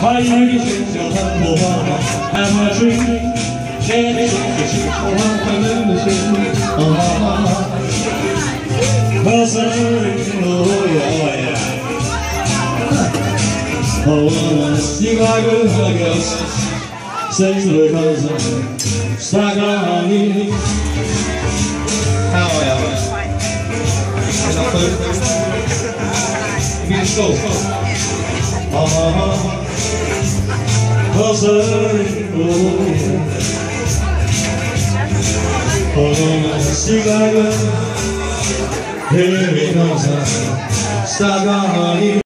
花语喧嚣很火花 Have a dream 写你的心花快乐的心可是哦呀哦西瓜跟那个谁会告诉撒个你好呀Let's go可是哦西瓜跟黑黑高山撒个你